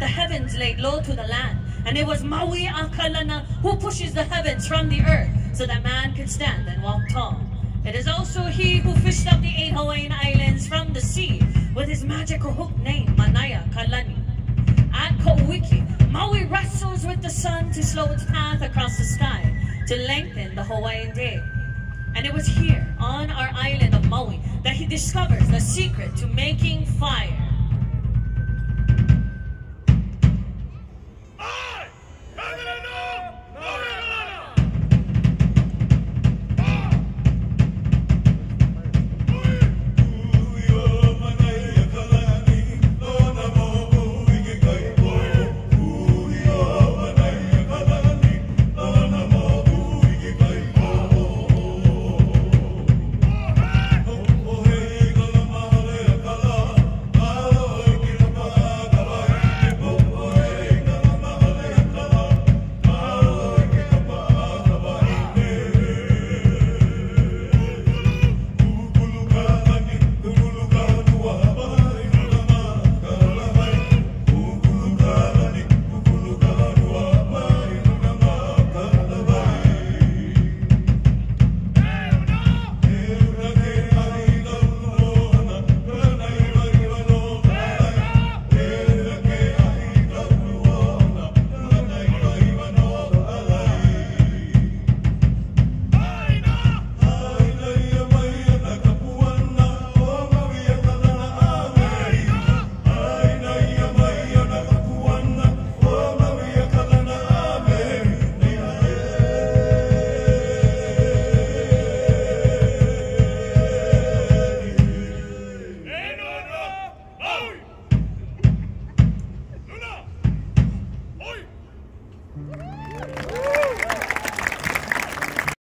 the heavens laid low to the land. And it was Maui Akalana who pushes the heavens from the earth so that man could stand and walk tall. It is also he who fished up the 8 Hawaiian islands from the sea with his magical hook named Manaya Kalani. At Kauwiki, Maui wrestles with the sun to slow its path across the sky to lengthen the Hawaiian day. And it was here, on our island of Maui, that he discovers the secret to making fire. Maui!